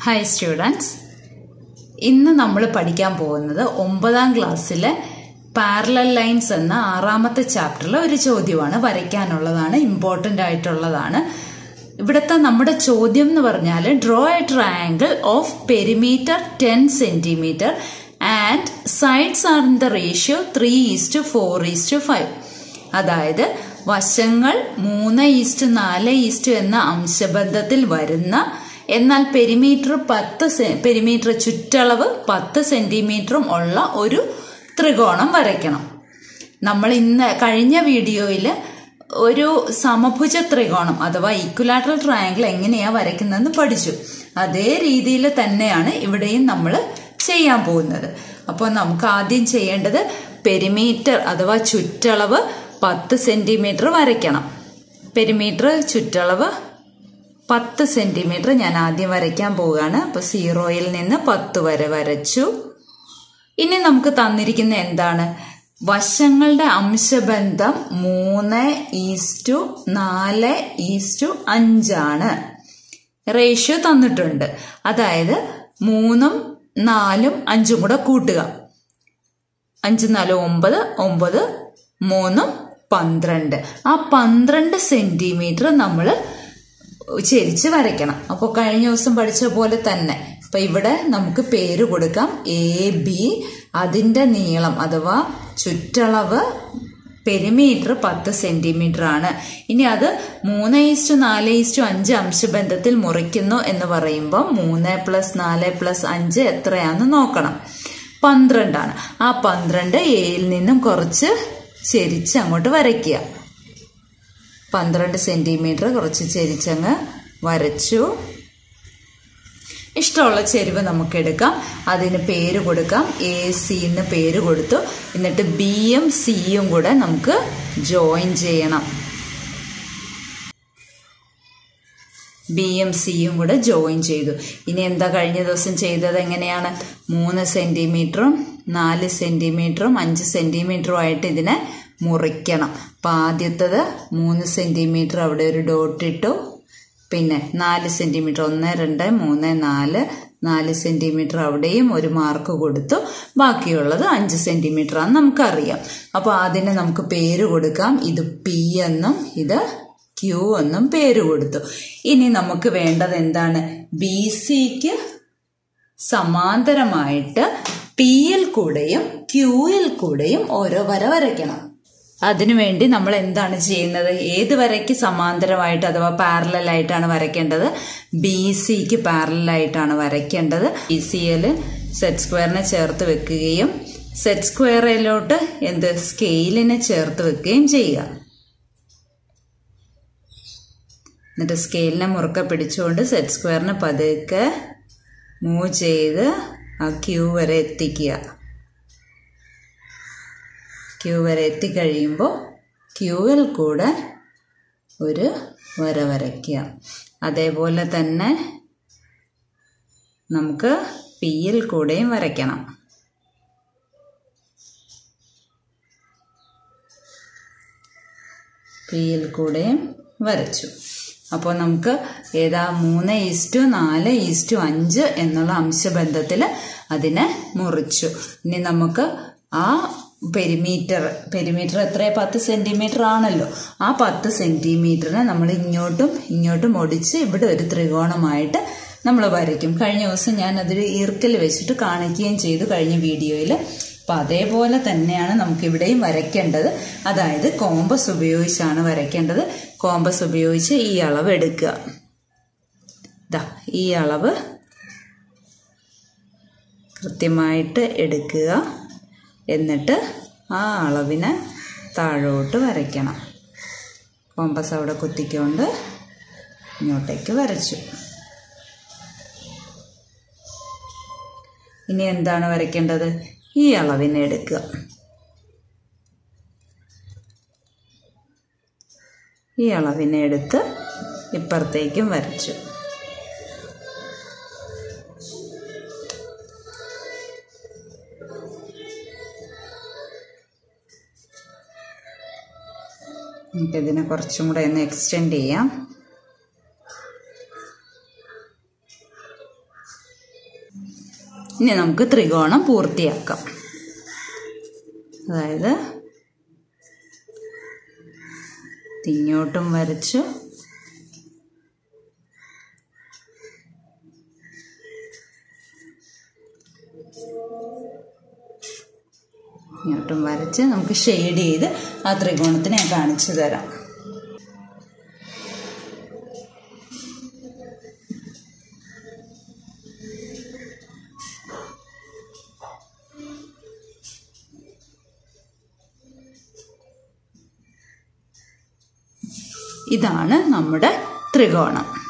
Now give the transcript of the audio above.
Hi students, ഇന്ന് നമ്മൾ പഠിക്കാൻ പോകുന്നത് 9ാം ക്ലാസ്സിലെ പാരലൽ ലൈൻസ് എന്ന 6ാമത്തെ ചാപ്റ്ററിലെ ഒരു ചോദ്യമാണ്. വരയ്ക്കാനുള്ളതാണ്, ഇമ്പോർട്ടൻ്റ് ആയിട്ടുള്ളതാണ്. ഇവിടുത്തെ നമ്മുടെ ചോദ്യം എന്ന് പറഞ്ഞാൽ draw a triangle of perimeter 10 centimetre and sides are in the ratio 3:4:5. അതായത് വശങ്ങൾ 3:4 എന്ന അംശബന്ധത്തിൽ വരുന്ന എന്നാൽ പെരിമീറ്റർ ചുറ്റളവ് 10 സെന്റിമീറ്ററും ഉള്ള ഒരു ത്രികോണം വരയ്ക്കണം. നമ്മൾ കഴിഞ്ഞ വീഡിയോയിൽ ഒരു സമഭുജ ത്രികോണം അഥവാ ഈക്വലാറ്ററൽ ട്രയാങ്കിൾ എങ്ങനെയാ വരയ്ക്കുന്നതെന്ന് പഠിച്ചു. അതേ രീതിയിൽ തന്നെയാണ് ഇവിടെയും നമ്മൾ ചെയ്യാൻ പോകുന്നത്. അപ്പോൾ നമുക്ക് ആദ്യം ചെയ്യേണ്ടത് പെരിമീറ്റർ അഥവാ ചുറ്റളവ് 10 സെന്റിമീറ്റർ വരയ്ക്കണം. പെരിമീറ്റർ ചുറ്റളവ് 10 സെന്റിമീറ്റർ ഞാൻ ആദ്യം വരയ്ക്കാൻ പോവുകയാണ്. അപ്പോൾ 0-ൽ നിന്ന് 10 വരെ വരച്ചു. ഇനി നമുക്ക് തന്നിരിക്കുന്ന എന്താണ്? വശങ്ങളുടെ അംശബന്ധം 3:4:5 ആണ്. റേഷ്യോ തന്നിട്ടുണ്ട്. അതായത് 3ഉം 4ഉം 5ഉം കൂടെ കൂട്ടുക. 5 4 9, 9 3 12. ആ 12 സെന്റിമീറ്റർ നമ്മൾ ചെരിച്ച് വരയ്ക്കണം. അപ്പോൾ കഴിഞ്ഞ ദിവസം പഠിച്ച പോലെ തന്നെ അപ്പൊ ഇവിടെ നമുക്ക് പേര് കൊടുക്കാം. AB അതിന്റെ നീളം അഥവാ ചുറ്റളവ് പെരിമീറ്റർ 10 സെന്റിമീറ്റർ ആണ്. ഇനി അത് 3:4:5 അംശബന്ധത്തിൽ മുറിക്കുന്നു എന്ന് പറയുമ്പോൾ 3 + 4 + 5 എത്രയാന്ന് നോക്കണം. 12 ആണ്. ആ 12 Aയിൽ നിന്നും കുറച്ച് ചെരിച്ച് അങ്ങോട്ട് വരയ്ക്കുക. 12 സെന്റിമീറ്റർ കുറച്ച് ചെരിച്ചങ്ങ് വരച്ചു. ഇഷ്ടമുള്ള ചെരിവ് നമുക്ക് എടുക്കാം. അതിന് പേര് കൊടുക്കാം. AC എന്ന് പേര് കൊടുത്തു. എന്നിട്ട് Bയും Cയും കൂടെ നമുക്ക് ജോയിൻ ചെയ്യണം. Bയും Cയും കൂടെ ജോയിൻ ചെയ്തു. ഇനി എന്താ കഴിഞ്ഞ ദിവസം ചെയ്തത്? എങ്ങനെയാണ്? 3 സെന്റിമീറ്ററും 4 സെന്റിമീറ്ററും 5 സെന്റിമീറ്ററും ആയിട്ട് ഇതിനെ മുറിക്കണം. അപ്പം ആദ്യത്തത് 3 സെന്റിമീറ്റർ അവിടെ ഒരു ഡോട്ട് ഇട്ടു. പിന്നെ 4 സെന്റിമീറ്റർ 1 2 3 4 4 സെന്റിമീറ്റർ അവിടെയും ഒരു മാർക്ക് കൊടുത്തു. ബാക്കിയുള്ളത് 5 സെന്റിമീറ്റർ ആണെന്ന് നമുക്കറിയാം. അപ്പോൾ അതിന് നമുക്ക് പേര് കൊടുക്കാം. ഇത് P എന്നും ഇത് Q എന്നും പേര് കൊടുത്തു. ഇനി നമുക്ക് വേണ്ടത് എന്താണ്? BCക്ക് സമാന്തരമായിട്ട് Pയിൽ കൂടെയും Qയിൽ കൂടെയും ഓരോ വര വരയ്ക്കണം. അതിനുവേണ്ടി നമ്മൾ എന്താണ് ചെയ്യുന്നത്? ഏത് വരയ്ക്ക് സമാന്തരമായിട്ട് അഥവാ പാരലൽ ആയിട്ടാണ് വരയ്ക്കേണ്ടത്? BCക്ക് പാരലൽ ആയിട്ടാണ് വരയ്ക്കേണ്ടത്. BCയിൽ സെറ്റ് സ്ക്വയറിനെ ചേർത്ത് വെക്കുകയും സെറ്റ് സ്ക്വയറിലോട്ട് സ്കെയിലിനെ ചേർത്ത് വെക്കുകയും ചെയ്യുക. എന്നിട്ട് സ്കെയിലിനെ മുറുക്കെ പിടിച്ചുകൊണ്ട് സെറ്റ് സ്ക്വയറിനെ പതുക്കെ മൂവ് ചെയ്ത് ആ Q വരെ എത്തിക്കുക. Q വരെ എത്തിക്കഴിയുമ്പോൾ Qയിൽ കൂടെ ഒരു വര വരയ്ക്കുക. അതേപോലെ തന്നെ നമുക്ക് Pയിൽ കൂടെയും വരയ്ക്കണം. Pയിൽ കൂടെയും വരച്ചു. അപ്പോൾ നമുക്ക് ഏതാ 3:4:5 എന്നുള്ള അംശബന്ധത്തിൽ അതിനെ മുറിച്ചു. ഇനി നമുക്ക് ആ പെരിമീറ്റർ എത്ര? 10 സെന്റിമീറ്റർ ആണല്ലോ. ആ 10 സെന്റിമീറ്ററിനെ നമ്മൾ ഇങ്ങോട്ടും ഒടിച്ച് ഇവിടെ ഒരു ത്രികോണമായിട്ട് നമ്മൾ വരയ്ക്കും. കഴിഞ്ഞ ദിവസം ഞാൻ അതൊരു ഈർക്കൽ വെച്ചിട്ട് കാണിക്കുകയും ചെയ്തു കഴിഞ്ഞ വീഡിയോയിൽ. അപ്പം അതേപോലെ തന്നെയാണ് നമുക്ക് ഇവിടെയും വരയ്ക്കേണ്ടത്. അതായത് കോമ്പസ് ഉപയോഗിച്ചാണ് വരയ്ക്കേണ്ടത്. കോമ്പസ് ഉപയോഗിച്ച് ഈ അളവ് എടുക്കുക. ഈ അളവ് കൃത്യമായിട്ട് എടുക്കുക. എന്നിട്ട് ആ അളവിനെ താഴോട്ട് വരയ്ക്കണം. കോമ്പസ് അവിടെ കുത്തിക്കൊണ്ട് ഇങ്ങോട്ടേക്ക് വരച്ചു. ഇനി എന്താണ് വരയ്ക്കേണ്ടത്? ഈ അളവിനെ എടുക്കുക. ഈ അളവിനെ എടുത്ത് ഇപ്പുറത്തേക്കും വരച്ചു. നമുക്കിതിനെ കുറച്ചും കൂടെ ഒന്ന് എക്സ്റ്റെൻഡ് ചെയ്യാം. ഇനി നമുക്ക് ത്രികോണം പൂർത്തിയാക്കാം. അതായത് ഇങ്ങോട്ടും വരച്ചു, ഇങ്ങോട്ടും വരച്ച് നമുക്ക് ഷെയ്ഡ് ചെയ്ത് ആ ത്രികോണത്തിന് ഞാൻ കാണിച്ചു തരാം. ഇതാണ് നമ്മുടെ ത്രികോണം.